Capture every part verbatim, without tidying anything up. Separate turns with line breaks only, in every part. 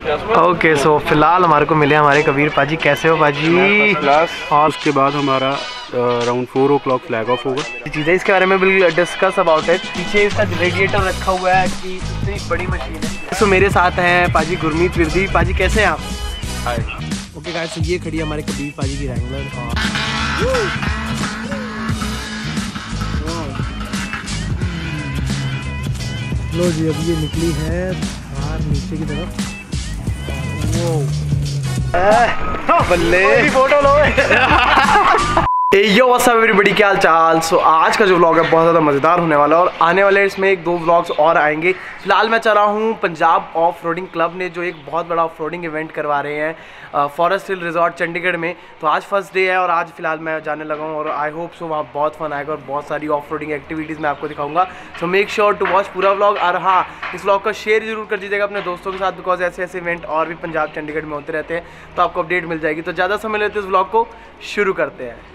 Okay so फिलहाल हमारे को मिले हमारे कबीर पाजी। कैसे हो पाजी?
क्लास। और उसके बाद हमारा around four o'clock flag off होगा।
चीज़ें इसके बारे में बिल्कुल डिस्कस अबाउट इट। पीछे इसका रेडिएटर रखा हुआ है कि इतनी बड़ी मशीन है। सो मेरे साथ हैं पाजी गुरमीत विरदी। पाजी कैसे हैं आप?
हाय।
ओके गाइस, ये खड़ी है हमारे कबीर पाजी की रैंगलर। लो जी, अब ये निकली है बाहर नीचे की तरफ। वो बल्ले फोटो लो। यो व्हाट्स अप एवरीबॉडी, क्या हाल चाल। सो आज का जो व्लॉग है बहुत ज़्यादा मज़ेदार होने वाला है और आने वाले इसमें एक दो व्लॉग्स और आएंगे। फिलहाल मैं चला हूँ पंजाब ऑफ रोडिंग क्लब ने जो एक बहुत बड़ा ऑफ रोडिंग इवेंट करवा रहे हैं फॉरेस्ट हिल रिजॉर्ट चंडीगढ़ में। तो आज फर्स्ट डे है और आज फिलहाल मैं जाने लगा हूँ और आई होप सो वहाँ बहुत फन आएगा और बहुत सारी ऑफ रोडिंग एक्टिविटीज़ मैं आपको दिखाऊंगा। So make sure to watch पूरा व्लॉग। और हाँ, इस व्लॉग का शेयर जरूर कर दीजिएगा अपने दोस्तों के साथ, बिकॉज ऐसे ऐसे इवेंट और भी पंजाब चंडीगढ़ में होते रहते हैं तो आपको अपडेट मिल जाएगी। तो ज़्यादा समय लेते इस व्लॉग को शुरू करते हैं।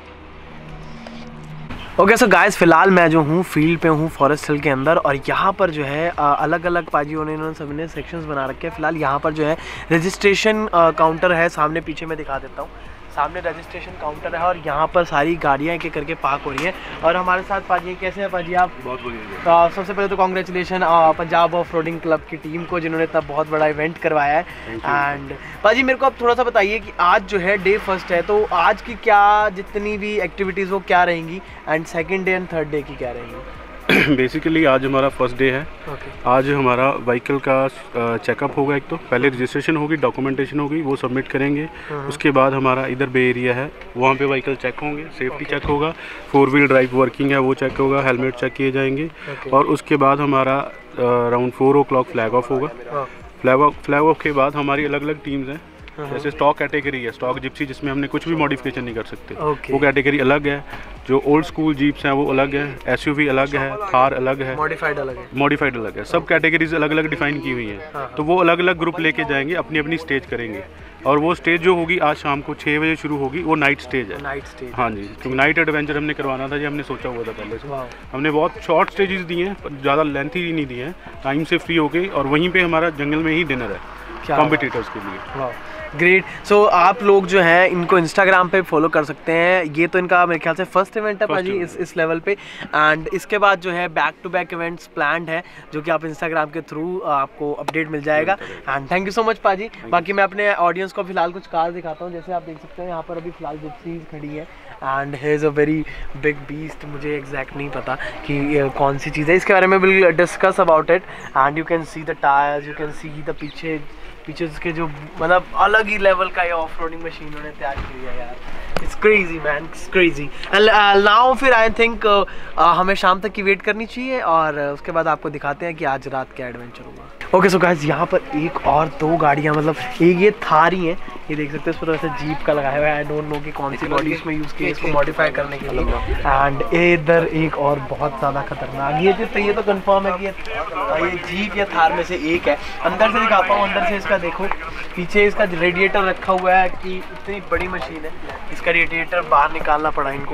ओके सो गाइस, फिलहाल मैं जो हूँ फील्ड पे हूँ फॉरेस्ट हिल के अंदर और यहाँ पर जो है अलग अलग पाजियों ने इन्होंने सभी ने सेक्शंस बना रखे हैं। फिलहाल यहाँ पर जो है रजिस्ट्रेशन काउंटर है, सामने पीछे मैं दिखा देता हूँ। सामने रजिस्ट्रेशन काउंटर है और यहाँ पर सारी गाड़ियाँ एक एक करके पार्क हो रही हैं। और हमारे साथ पाजी कैसे हैं पाजी आप?
बहुत बढ़िया।
uh, सबसे पहले तो congratulation Punjab off roading club की टीम को जिन्होंने इतना बहुत बड़ा इवेंट करवाया है। एंड पाजी मेरे को आप थोड़ा सा बताइए कि आज जो है डे फर्स्ट है तो आज की क्या जितनी भी एक्टिविटीज़ वो क्या रहेंगी and second day and third day की क्या रहेंगी?
बेसिकली आज हमारा फर्स्ट डे है। okay. आज हमारा व्हीकल का चेकअप होगा। एक तो पहले रजिस्ट्रेशन होगी, डॉक्यूमेंटेशन होगी, वो सबमिट करेंगे। उसके बाद हमारा इधर बे एरिया है, वहाँ पे व्हीकल चेक होंगे, सेफ्टी okay. चेक होगा, फोर व्हील ड्राइव वर्किंग है वो चेक होगा, हेलमेट चेक किए जाएंगे। okay. और उसके बाद हमारा around four o'clock flag off होगा। फ्लैग ऑफ फ्लैग ऑफ के बाद हमारी अलग अलग टीम्स हैं। जैसे स्टॉक कैटेगरी है, स्टॉक जिप्सी, जिसमें हमने कुछ भी मॉडिफिकेशन नहीं कर सकते। okay. वो कैटेगरी अलग है। जो ओल्ड स्कूल जीप्स हैं वो अलग है, एसयूवी अलग है, थार अलग है, मॉडिफाइड अलग है मॉडिफाइड अलग है सब कैटेगरीज अलग अलग डिफाइन की हुई हैं। हाँ. तो वो अलग अलग ग्रुप लेके जाएंगे, अपनी अपनी स्टेज करेंगे। और वो स्टेज जो होगी आज शाम को छः बजे शुरू होगी, वो नाइट स्टेज है। नाइट स्टेज, हाँ जी, क्योंकि नाइट एडवेंचर हमने करवाना था, ये हमने सोचा हुआ था पहले से। हमने बहुत शॉर्ट स्टेजेस दिए हैं, ज़्यादा लेंथी नहीं दिए हैं, टाइम से फ्री हो गई। और वहीं पर हमारा जंगल में ही डिनर है कॉम्पिटिटर्स के लिए।
ग्रेट। सो so, आप लोग जो हैं इनको इंस्टाग्राम पे फॉलो कर सकते हैं। ये तो इनका मेरे ख्याल से फर्स्ट इवेंट है पाजी इस इस लेवल पे। एंड इसके बाद जो है back to back events planned है जो कि आप इंस्टाग्राम के थ्रू आपको अपडेट मिल जाएगा। And thank you so much पाजी। बाकी मैं अपने ऑडियंस को फिलहाल कुछ कार दिखाता हूँ। जैसे आप देख सकते हैं यहाँ पर अभी फिलहाल जिप्सीज खड़ी है and he is a very big beast. मुझे एग्जैक्ट नहीं पता कि कौन सी चीज़ है, इसके बारे में बिल्कुल discuss about it. And you can see the tyres, you can see the पीछे पीछे के जो मतलब अलग ही लेवल का ये ऑफ रोडिंग मशीन उन्होंने तैयार की है यार। It's crazy man, it's crazy. And now फिर आई थिंक हमें शाम तक की वेट करनी चाहिए और उसके बाद आपको दिखाते हैं कि आज रात क्या एडवेंचर होगा। ओके सो गाइस, यहाँ पर एक और दो गाड़ियाँ, मतलब एक ये थार ही है, ये देख सकते हैं, इस पर वैसे जीप का लगाया हुआ है। आई डोंट नो कि कौन सी बॉडी इसमें यूज़ की है इसको मॉडिफाई करने के लिए। एंड इधर एक और बहुत ज़्यादा खतरनाक, ये तो ये तो कंफर्म है कि ये ये जीप या थार में से एक है। अंदर से दिखाता हूँ, अंदर से इसका देखो, पीछे इसका रेडिएटर रखा हुआ है कि इतनी बड़ी मशीन है, इसका रेडिएटर बाहर निकालना पड़ा इनको।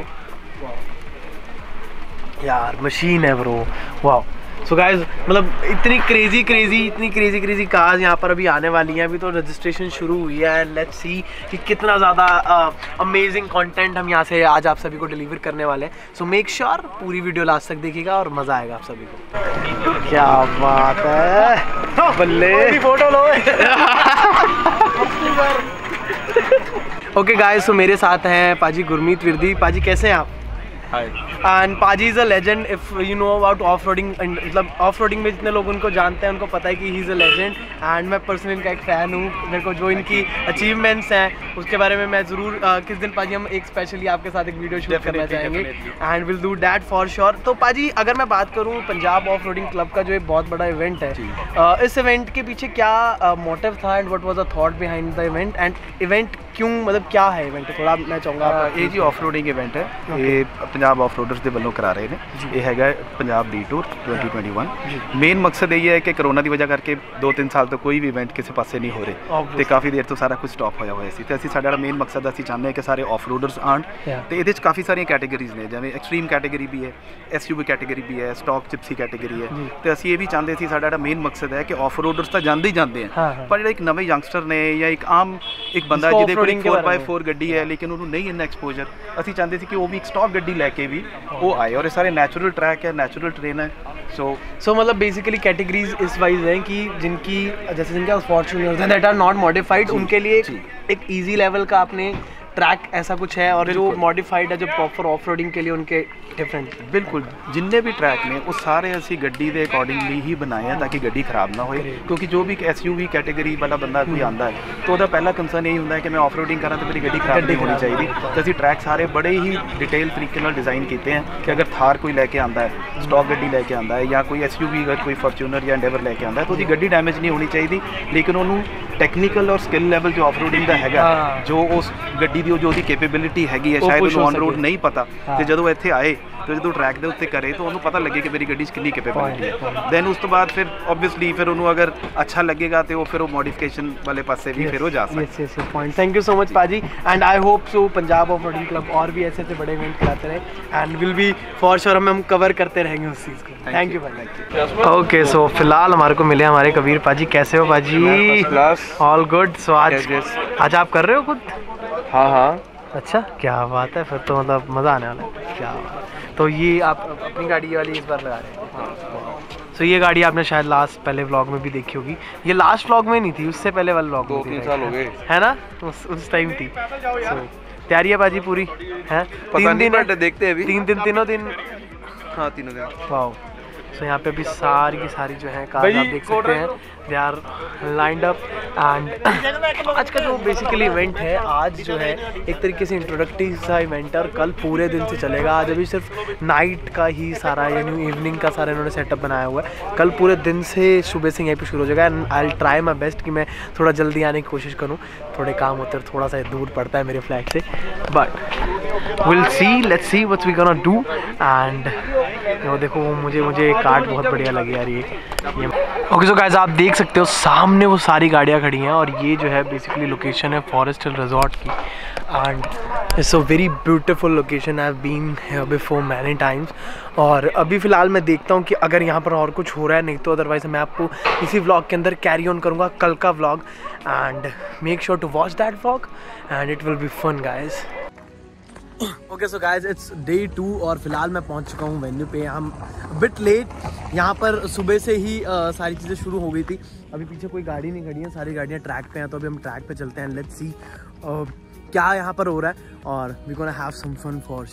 यार मशीन है ब्रो, वाह। सो गाइज, मतलब इतनी क्रेजी क्रेजी इतनी क्रेजी क्रेजी कार्स यहाँ पर अभी आने वाली हैं। अभी तो रजिस्ट्रेशन शुरू हुई है एंड लेट्स सी कि कितना ज़्यादा अमेजिंग कंटेंट हम यहाँ से आज आप सभी को डिलीवर करने वाले हैं। सो मेक श्योर पूरी वीडियो लास्ट तक देखिएगा और मज़ा आएगा आप सभी को। क्या बात है, बल्ले फोटो लो। ओके गाइज, सो मेरे साथ हैं पाजी गुरमीत विरदी। पाजी कैसे हैं आप? एंड पाजी is a legend if you know about off roading. मतलब ऑफ रोडिंग में जितने लोग उनको जानते हैं उनको पता है कि he is a legend. And मैं पर्सनली इनका एक फ़ैन हूँ। मेरे को जो इनकी अचीवमेंट्स हैं उसके बारे में मैं ज़रूर uh, किस दिन पाजी हम एक स्पेशली आपके साथ एक वीडियो शूट करना चाहेंगे and will do that for sure. तो पाजी अगर मैं बात करूँ पंजाब ऑफ रोडिंग क्लब का जो एक बहुत बड़ा इवेंट है, uh, इस इवेंट के पीछे क्या मोटिव uh, था and what was the thought behind the event and event क्यों, मतलब क्या है इवेंट? थोड़ा मैं चाहूँगा।
ये जी ऑफ रोडिंग इवेंट है। ये पंजाब ऑफ रोडर्स के वालों करा रहे हैं। ये हैगा पंजाब डी tour twenty twenty one. Main मकसद यही है कि कोरोना की वजह करके दो तीन साल तो कोई भी इवेंट किसी पासे नहीं हो रहे, तो काफ़ी देर तो सारा कुछ स्टॉप होया हुआ सी, तो असीं साडा मेन मकसद असीं चाहते हैं कि सारे ऑफ रोडर्स आण, तो ये काफ़ी सारी कैटेगरीज ने, जिवें एक्सट्रीम कैटेगरी भी है, एस यू वी कैटेगरी भी है, स्टॉक जिप्सी कैटेगरी है, तो असीं ये भी चाहते सी, साडा मेन मकसद है कि ऑफ रोडर्स तो जाते ही जाते हैं, पर जो एक नवे यंगस्टर ने या एक आम एक बंदा जिहदे कोल फोर बाय फोर गड्डी है लेकिन उन्होंने नहीं इन्ना एक्सपोजर, असीं चाहते सी कि वो भी एक स्टॉक गड्डी लैके भी वो आए, और ये सारे नेचुरल ट्रैक है, नेचुरल ट्रेन है। सो
सो मतलब बेसिकली कैटेगरीज इस वाइज हैं कि जिनकी जैसे जिनके फॉर्च्यूनर्स हैं दैट आर नॉट मॉडिफाइड, उनके लिए एक इजी लेवल का आपने ट्रैक ऐसा कुछ है, और जो मॉडिफाइड है जो प्रॉपर ऑफ रोडिंग के लिए उनके डिफरेंट।
बिल्कुल, जिन्ने भी ट्रैक ने वो सारे असी गड्डी के अकॉर्डिंगली ही बनाए हैं ताकि गड्डी खराब ना हो, क्योंकि जो भी एस यू वी कैटेगरी वाला बंदा कोई आता है तो वह पहला कंसर्न यही होता है कि मैं ऑफ रोडिंग करा तो मेरी गड्डी खराब नहीं होनी चाहिए। तो असी ट्रैक सारे बड़े ही डिटेल तरीके डिज़ाइन किए हैं कि अगर थार कोई लैके आता है, स्टॉक गड्डी लैके आता है, या कोई एस यू वी अगर कोई फॉर्चूनर या एंडेवर लैके आता है, तो उसकी गड्डी डैमेज नहीं होनी चाहिए, लेकिन उन्होंने टैक्नीकल और स्किल लैवल जो ऑफ रोडिंग का है, जो उस गड्डी की जो कैपेबिलिटी हैगी है, शायद उन्होंने ऑन रोड नहीं पता, तो जो इतने आए तो जो ट्रैक के उत्ते करे तो उन्होंने पता लगे कि मेरी गड्डी कितनी कैपेबिलिटी है। दैन उस तो बाद फिर ऑब्वियसली फिर उन्होंने अगर अच्छा लगेगा तो वो फिर वो मॉडिफिकेशन वाले पासे भी फिर हो जा सकता है।
Point, thank you so much पाजी, and I hope so Punjab off roading club और भी ऐसे ऐसे बड़े इवेंट कराते रहे, and will be for sure हम कवर करते रहेंगे उस चीज़ को। थैंक यू भाई। ओके, सो फिलहाल हमारे को मिले हमारे कबीर पाजी। कैसे हो पाजी? All good. सो आज आज आप कर रहे हो खुद?
हाँ हाँ।
अच्छा, क्या बात है, फिर तो मतलब मज़ा आने वाला है। क्या बात। तो ये आप अपनी गाड़ी वाली इस बार लगा रहे हैं? हाँ। सो ये गाड़ी आपने शायद लास्ट पहले व्लॉग में भी देखी होगी, ये लास्ट व्लॉग में नहीं थी, उससे पहले वाले व्लॉग में
दो तीन साल हो गए
है ना, उस उस टाइम थी। सो तैयारी है बाजी पूरी है? तीन दिन
देखते हैं,
तीन दिन तीनों दिन
हाँ तीनों दिन।
वाओ। सो यहाँ पे अभी सारी की सारी जो है कार आप देख सकते हैं, they are lined up, and आज का जो बेसिकली इवेंट है, आज जो है एक तरीके से इंट्रोडक्टरी सा इवेंट है, और कल पूरे दिन से चलेगा। आज अभी सिर्फ नाइट का ही सारा यानी इवनिंग का सारा इन्होंने सेटअप बनाया हुआ है, कल पूरे दिन से सुबह से यहीं पे शुरू हो जाएगा, and I will try my best कि मैं थोड़ा जल्दी आने की कोशिश करूँ। थोड़े काम होते हैं, थोड़ा सा दूर पड़ता है मेरे फ्लैट से, but will see, let's see what's we gonna do. And वो देखो, वो मुझे मुझे कार्ड बहुत बढ़िया लगी यार ये। ओके, सो गाइस आप देख सकते हो सामने वो सारी गाड़ियाँ खड़ी हैं, और ये जो है बेसिकली लोकेशन है फॉरेस्ट हिल रिजॉर्ट की, and it's a very beautiful location. I have been here before many times, और अभी फ़िलहाल मैं देखता हूँ कि अगर यहाँ पर और कुछ हो रहा है, नहीं तो अदरवाइज़ मैं आपको इसी व्लॉग के अंदर कैरी ऑन करूँगा कल का vlog, and make sure to watch that vlog and it will be fun guys. Okay, so guys it's day two, और फिलहाल मैं पहुंच चुका हूं वेन्यू पे। हम बिट लेट, यहाँ पर सुबह से ही uh, सारी चीज़ें शुरू हो गई थी। अभी पीछे कोई गाड़ी नहीं खड़ी है, सारी गाड़ियाँ ट्रैक पे हैं, तो अभी हम ट्रैक पे चलते हैं। लेट्स सी uh, क्या यहाँ पर हो रहा है, और we gonna have some fun for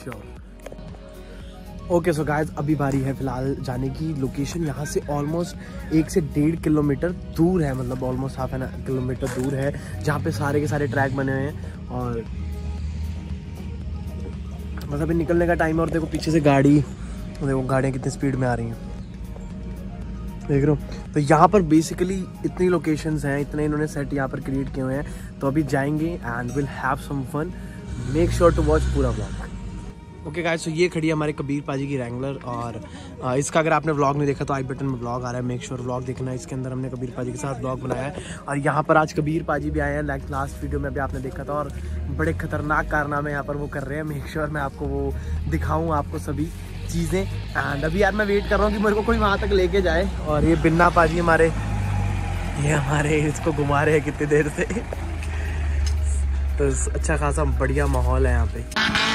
sure. Okay, so guys अभी बारी है फिलहाल जाने की। लोकेशन यहाँ से ऑलमोस्ट एक से डेढ़ किलोमीटर दूर है, मतलब ऑलमोस्ट हाफ एन किलोमीटर दूर है, जहाँ पे सारे के सारे ट्रैक बने हुए हैं, और बस अभी निकलने का टाइम है। और देखो पीछे से गाड़ी, देखो गाड़ियाँ कितनी स्पीड में आ रही हैं, देख रहे हो। तो यहाँ पर बेसिकली इतनी लोकेशंस हैं, इतने इन्होंने सेट यहाँ पर क्रिएट किए हुए हैं, तो अभी जाएंगे and will have some fun. Make sure to watch पूरा व्लॉग। ओके गाइस, तो ये खड़ी है हमारे कबीर पाजी की रैंगलर, और आ, इसका अगर आपने व्लॉग नहीं देखा तो आई बटन में व्लॉग आ रहा है, मेक श्योर व्लॉग देखना। इसके अंदर हमने कबीर पाजी के साथ व्लॉग बनाया है, और यहाँ पर आज कबीर पाजी भी आए हैं, लाइक लास्ट वीडियो में भी आपने देखा था, और बड़े खतरनाक कारनामे यहाँ पर वो कर रहे हैं। मेक श्योर मैं आपको वो दिखाऊँ आपको सभी चीज़ें। एंड अभी यार मैं वेट कर रहा हूँ कि मेरे को कोई वहाँ तक लेके जाए, और ये बिन्ना पाजी हमारे, ये हमारे इसको घुमा रहे हैं कितनी देर से, तो अच्छा खासा बढ़िया माहौल है यहाँ पे।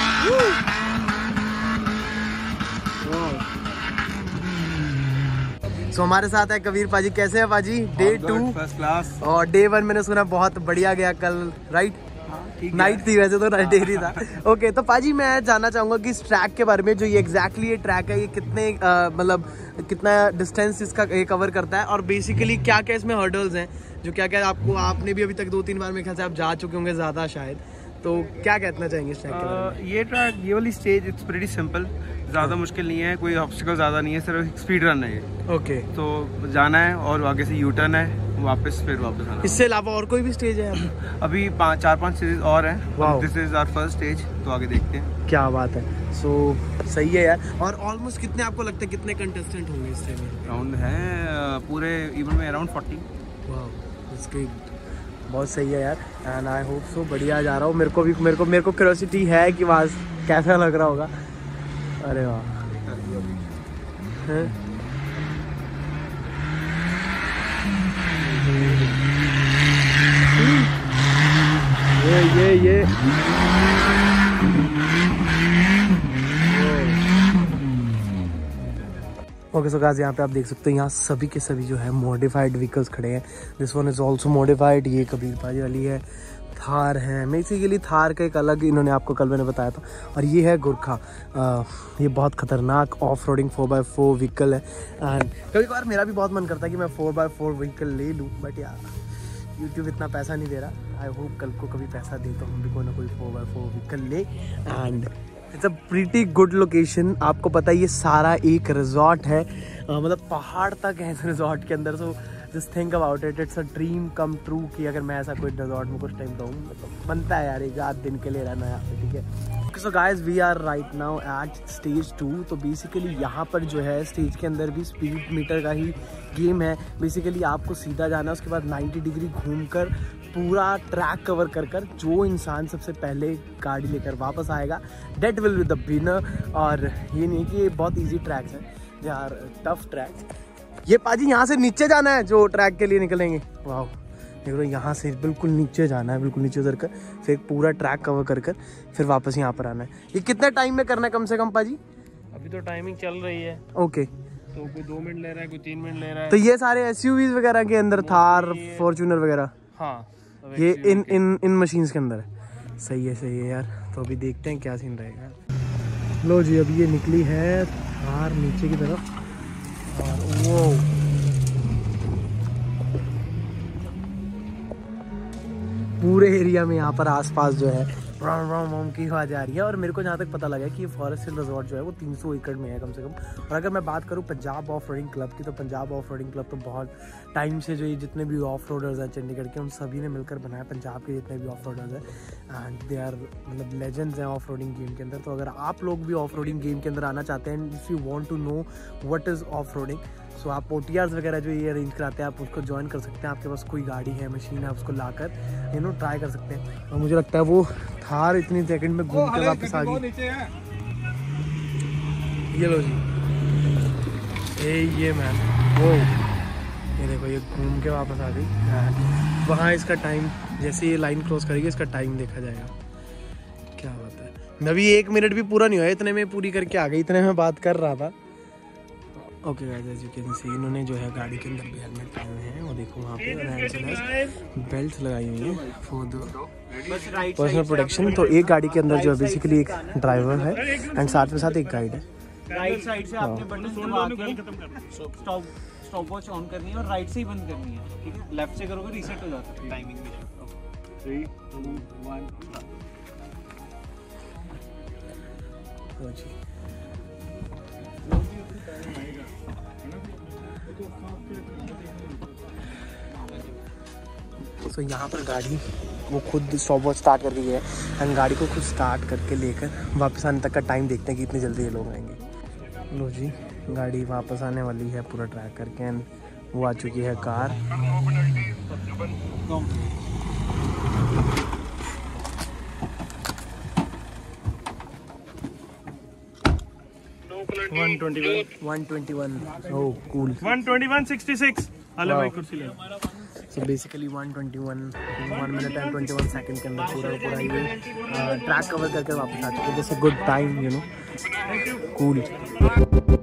तो हमारे साथ है कबीर पाजी। कैसे है पाजी? डे टू
फर्स्ट क्लास,
और डे वन मैंने सुना बहुत बढ़िया गया कल, राइट? नाइट थी वैसे तो, डे ही था। ओके, तो पाजी मैं जानना चाहूँगा कि इस ट्रैक के बारे में, जो ये एग्जैक्टली ये ट्रैक है, ये कितने मतलब कितना डिस्टेंस इसका ये कवर करता है, और बेसिकली क्या क्या इसमें हर्डल्स हैं, जो क्या क्या आपको, आपने भी अभी तक दो तीन बार मेरे ख्याल से आप जा चुके होंगे ज़्यादा शायद, तो क्या कहना चाहेंगे इस ट्रैक के बारे में?
ये ट्रैक, ये वाली स्टेज इट्स प्रीटी सिंपल, ज़्यादा मुश्किल नहीं है, कोई ऑब्स्टिकल ज़्यादा नहीं है, सिर्फ स्पीड रन है ये।
ओके,
तो जाना है और आगे से यू टर्न है, वापस फिर वापस आना।
इससे अलावा और कोई भी स्टेज है यहाँ?
अभी पाँच चार पांच स्टेज और हैं।
वाह,
this is our first stage, तो आगे देखते हैं।
क्या बात है। सो so, सही है यार। और ऑलमोस्ट कितने आपको लगता है कितने कंटेस्टेंट होंगे इस टाइम में?
राउंड है पूरे इवेंट में अराउंड फोर्टी।
वाह, इसके बहुत सही है यार। एंड आई होप सो बढ़िया जा रहा हूँ। मेरे को भी मेरे को मेरे को क्यूरियोसिटी है कि वहाँ कैसा लग रहा होगा। अरे वाह, ये ये ये ओके सो गाइस, यहाँ पे आप देख सकते हो यहाँ सभी के सभी जो है मॉडिफाइड व्हीकल्स खड़े हैं। This one is also modified. ये कबीर भाई वाली है, थार है, बेसिकली थार का एक अलग इन्होंने आपको कल मैंने बताया था। और ये है गुरखा। आ, ये बहुत ख़तरनाक off roading four by four vehicle है। एंड कभी कभार मेरा भी बहुत मन करता है कि मैं फोर बाई फोर व्हीकल ले लूँ, बट यार यूट्यूब इतना पैसा नहीं दे रहा। आई होप कल को कभी पैसा दे तो हम भी कोई ना कोई फोर बाई फोर व्हीकल ले। And it's a pretty good location. आपको पता है ये सारा एक रिजॉर्ट है, आ, मतलब पहाड़ तक है इस रिजॉर्ट के अंदर। So just think about it, it's a dream come true कि अगर मैं ऐसा कोई रिजॉर्ट में कुछ टाइम रहूँ तो बनता है यार, एक आध दिन के लिए रहना यहाँ पे, ठीक है। So guys, we are right now at stage two. तो बेसिकली यहाँ पर जो है स्टेज के अंदर भी स्पीड मीटर का ही गेम है। बेसिकली आपको सीधा जाना है, उसके बाद नाइन्टी डिग्री घूमकर पूरा ट्रैक कवर कर कर जो इंसान सबसे पहले गाड़ी लेकर वापस आएगा that will be the winner. और ये नहीं कि ये बहुत इजी ट्रैक्स हैं, दे आर टफ ट्रैक्स। ये पाजी यहाँ से नीचे जाना है जो ट्रैक के लिए निकलेंगे। वाह, देख लो यहाँ से बिल्कुल नीचे जाना है, बिल्कुल नीचे उतर कर फिर पूरा ट्रैक कवर कर कर फिर वापस यहाँ पर आना है। ये कितने टाइम में करना है कम से कम पाजी?
अभी तो टाइमिंग चल रही है।
ओके,
तो कोई दो मिनट ले रहा है, कोई तीन मिनट ले रहा है।
तो ये सारे एसयूवीज वगैरह के अंदर, थार, फॉर्च्यूनर वगैरह,
हाँ,
ये इन इन इन मशीन्स के अंदर है। सही है, सही है यार। तो अभी देखते हैं क्या सीन रहेगा। लो जी, अभी ये निकली है थार नीचे की तरफ। और वो पूरे एरिया में यहाँ पर आसपास जो है राउंड राउंड राउंड की आवाज़ आ रही है। और मेरे को जहाँ तक पता लगा है कि ये फॉरेस्ट हिल रिजॉर्ट जो है वो तीन सौ एकड़ में है कम से कम। और अगर मैं बात करूँ पंजाब ऑफ रोडिंग क्लब की, तो पंजाब ऑफ रोडिंग क्लब तो बहुत टाइम से जो ये जितने भी ऑफ रोडर्स हैं चंडीगढ़ के, उन सभी ने मिलकर बनाया पंजाब के जितने भी ऑफ रोडर्स हैं। एंड दे आर मतलब लेजेंड्स हैं ऑफ रोडिंग गेम के अंदर। तो अगर आप लोग भी ऑफ रोडिंग गेम के अंदर आना चाहते हैं, if you want to know what is off roading, so आप ओ टी आर्स वगैरह जो ये अरेंज कराते हैं आप उसको ज्वाइन कर सकते हैं। आपके पास कोई गाड़ी है, मशीन है, उसको लाकर यू नो ट्राई कर सकते हैं। और मुझे लगता है वो थार इतनी सेकंड में घूम कर वापस आ गई। ये लो जी, ए ये मैन, वो ये देखो ये घूम के वापस आ गई। वहाँ इसका टाइम जैसे ये लाइन क्रॉस करेगी इसका टाइम देखा जाएगा। क्या बात है, मैं भी एक मिनट भी पूरा नहीं हुआ, इतने में पूरी करके आ गई, इतने में बात कर रहा था। Okay guys, as you can see इन्होंने जो है गाड़ी के अंदर भी हेलमेट पहने हुए हैं, वो देखो वहाँ पे बेल्ट लगाई हुई है फॉर द पर्सनल प्रोटेक्शन। तो एक गाड़ी के अंदर जो है बेसिकली एक ड्राइवर है एंड साथ में साथ एक गाइड है।
राइट साइड से आपने बटन दबा के स्टॉप स्टॉप वॉच ऑन करनी है और राइट से ही बंद करनी है, ठीक है। लेफ्ट से करोगे रीसेट हो जाता है टाइमिंग में। थ्री टू वन
तो यहाँ पर गाड़ी वो खुद स्टॉप वॉच स्टार्ट कर रही है एंड गाड़ी को खुद स्टार्ट करके लेकर वापस आने तक का टाइम देखते हैं कि इतनी जल्दी ये लोग आएंगे। लो जी, गाड़ी वापस आने वाली है पूरा ट्रैक करके एंड वो आ चुकी है car. One twenty one oh cool.
One twenty one sixty six hello भाई, कुर्सी ले।
So basically one twenty one one minute and twenty one second के अंदर पूरा पूरा ये ट्रैक कवर करके वापस आ चुके हैं। जैसे good time you know, cool.